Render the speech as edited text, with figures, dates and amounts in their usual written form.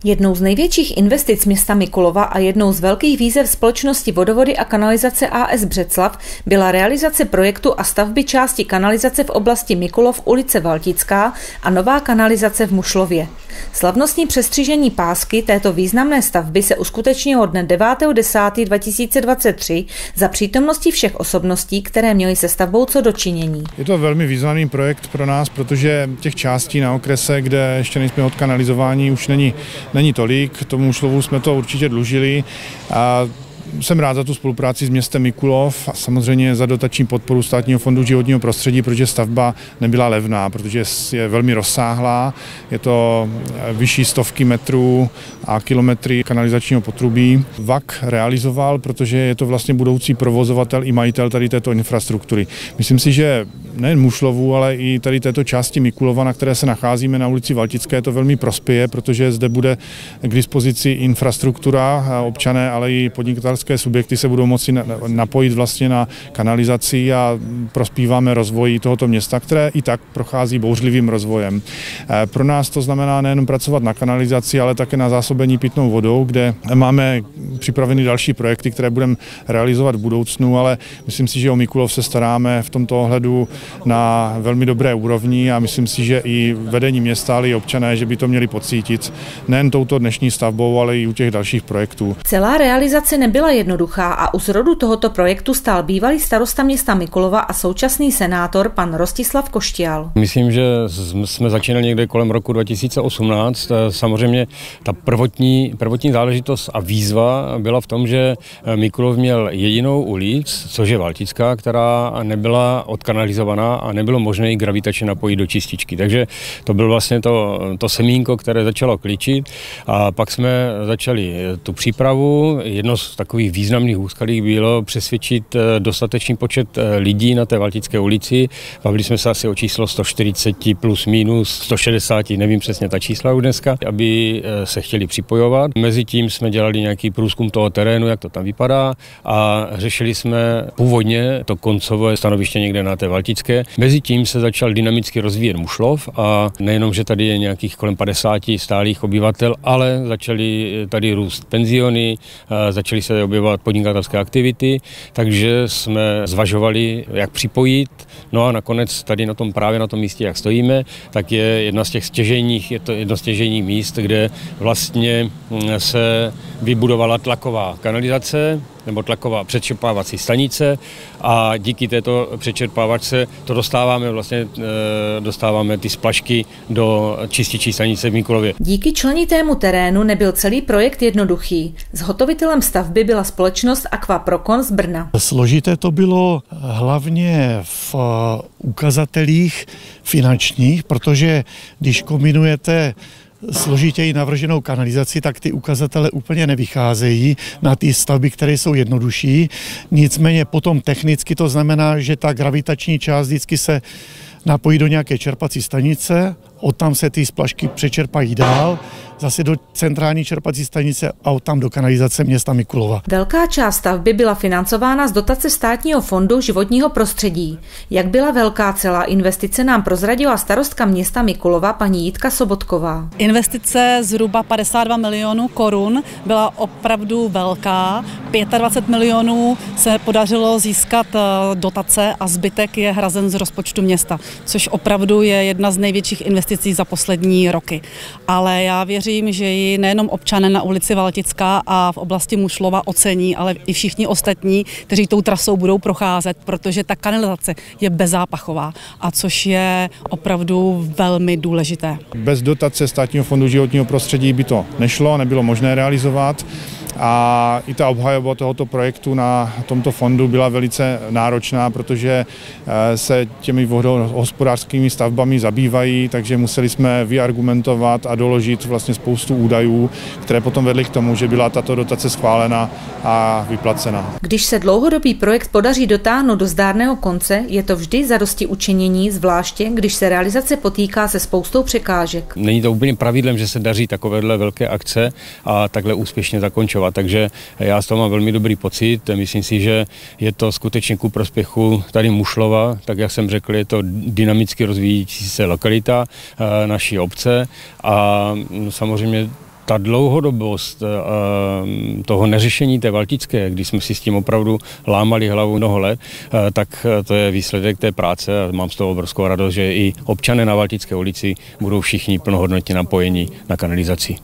Jednou z největších investic města Mikulova a jednou z velkých výzev společnosti Vodovody a kanalizace AS Břeclav byla realizace projektu a stavby části kanalizace v oblasti Mikulov ulice Valtická a nová kanalizace v Mušlově. Slavnostní přestřižení pásky této významné stavby se uskutečnilo dne 9.10.2023 za přítomnosti všech osobností, které měly se stavbou co dočinění. Je to velmi významný projekt pro nás, protože těch částí na okrese, kde ještě nejsme odkanalizování, už není tolik. Tomu Mušlovu jsme to určitě dlužili. A jsem rád za tu spolupráci s městem Mikulov a samozřejmě za dotační podporu Státního fondu životního prostředí, protože stavba nebyla levná, protože je velmi rozsáhlá, je to vyšší stovky metrů a kilometry kanalizačního potrubí. VAK realizoval, protože je to vlastně budoucí provozovatel i majitel tady této infrastruktury. Myslím si, že nejen Mušlovu, ale i tady této části Mikulova, na které se nacházíme na ulici Valtické, to velmi prospěje, protože zde bude k dispozici infrastruktura, občané, ale i podnikatelské subjekty se budou moci napojit vlastně na kanalizaci a prospíváme rozvoji tohoto města, které i tak prochází bouřlivým rozvojem. Pro nás to znamená nejen pracovat na kanalizaci, ale také na zásobení pitnou vodou, kde máme připraveny další projekty, které budeme realizovat v budoucnu, ale myslím si, že o Mikulov se staráme v tomto ohledu na velmi dobré úrovni a myslím si, že i vedení města, ale i občané, že by to měli pocítit nejen touto dnešní stavbou, ale i u těch dalších projektů. Celá realizace nebyla jednoduchá a u zrodu tohoto projektu stál bývalý starosta města Mikulova a současný senátor pan Rostislav Košťál. Myslím, že jsme začínali někde kolem roku 2018. Samozřejmě ta prvotní záležitost a výzva byla v tom, že Mikulov měl jedinou ulic, což je Valtická, která nebyla odkanalizovaná a nebylo možné ji gravitačně napojit do čističky. Takže to bylo vlastně to semínko, které začalo kličit a pak jsme začali tu přípravu. Jedno z takových významných úskalí bylo přesvědčit dostatečný počet lidí na té Valtické ulici. Bavili jsme se asi o číslo 140 plus minus 160, nevím přesně ta čísla už dneska, aby se chtěli připojovat. Mezitím jsme dělali nějaký průzkum toho terénu, jak to tam vypadá a řešili jsme původně to koncové stanoviště někde na té Valtické. Mezitím se začal dynamicky rozvíjet Mušlov a nejenom, že tady je nějakých kolem 50 stálých obyvatel, ale začaly tady růst penziony, začaly se objevovat podnikatelské aktivity, takže jsme zvažovali, jak připojit. No a nakonec tady právě na tom místě, jak stojíme, tak je jedno z stěžejních míst, kde vlastně se vybudovala tlaková kanalizace nebo tlaková předčerpávací stanice a díky této předčerpávačce to dostáváme ty splašky do čističí stanice v Mikulově. Díky členitému terénu nebyl celý projekt jednoduchý. Zhotovitelem stavby byla společnost Aqua Procon z Brna. Složité to bylo hlavně v ukazatelích finančních, protože když kombinujete složitěji navrženou kanalizaci, tak ty ukazatele úplně nevycházejí na ty stavby, které jsou jednodušší. Nicméně potom technicky to znamená, že ta gravitační část vždycky se napojí do nějaké čerpací stanice, odtam se ty splašky přečerpají dál, zase do centrální čerpací stanice a odtam do kanalizace města Mikulova. Velká část stavby byla financována z dotace Státního fondu životního prostředí. Jak byla velká celá investice, nám prozradila starostka města Mikulova paní Jitka Sobotková. Investice zhruba 52 milionů korun byla opravdu velká. 25 milionů se podařilo získat dotace a zbytek je hrazen z rozpočtu města, což opravdu je jedna z největších investic za poslední roky. Ale já věřím, že ji nejenom občané na ulici Valtická a v oblasti Mušlova ocení, ale i všichni ostatní, kteří tou trasou budou procházet, protože ta kanalizace je bezzápachová, a což je opravdu velmi důležité. Bez dotace Státního fondu životního prostředí by to nešlo, nebylo možné realizovat. A i ta obhajoba tohoto projektu na tomto fondu byla velice náročná, protože se těmi vodohospodářskými stavbami zabývají, takže museli jsme vyargumentovat a doložit vlastně spoustu údajů, které potom vedly k tomu, že byla tato dotace schválena a vyplacena. Když se dlouhodobý projekt podaří dotáhnout do zdárného konce, je to vždy zadosti učinění, zvláště když se realizace potýká se spoustou překážek. Není to úplně pravidlem, že se daří takovéhle velké akce a takhle úspěšně zakončovat. Takže já z toho mám velmi dobrý pocit. Myslím si, že je to skutečně ku prospěchu tady Mušlova, tak jak jsem řekl, je to dynamicky rozvíjící se lokalita naší obce a samozřejmě ta dlouhodobost toho neřešení té Valtické, když jsme si s tím opravdu lámali hlavu mnoho let, tak to je výsledek té práce a mám z toho obrovskou radost, že i občané na Valtické ulici budou všichni plnohodnotně napojení na kanalizaci.